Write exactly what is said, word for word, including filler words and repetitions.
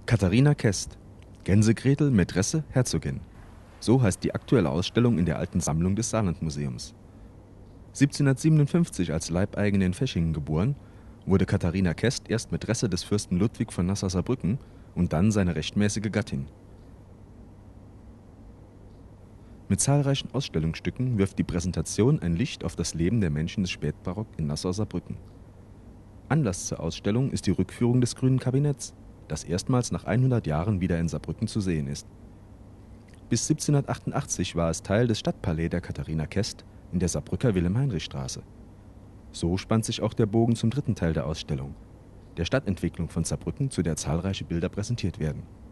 Katharina Kest, Gänsegretel, Mätresse, Herzogin. So heißt die aktuelle Ausstellung in der alten Sammlung des Saarlandmuseums. siebzehnhundertsiebenundfünfzig als Leibeigene in Feschingen geboren, wurde Katharina Kest erst Mätresse des Fürsten Ludwig von Nassau-Saarbrücken und dann seine rechtmäßige Gattin. Mit zahlreichen Ausstellungsstücken wirft die Präsentation ein Licht auf das Leben der Menschen des Spätbarock in Nassau-Saarbrücken. Anlass zur Ausstellung ist die Rückführung des Grünen Kabinetts, das erstmals nach hundert Jahren wieder in Saarbrücken zu sehen ist. Bis siebzehnhundertachtundachtzig war es Teil des Stadtpalais der Katharina Kest in der Saarbrücker Wilhelm-Heinrich-Straße. So spannt sich auch der Bogen zum dritten Teil der Ausstellung, der Stadtentwicklung von Saarbrücken, zu der zahlreiche Bilder präsentiert werden.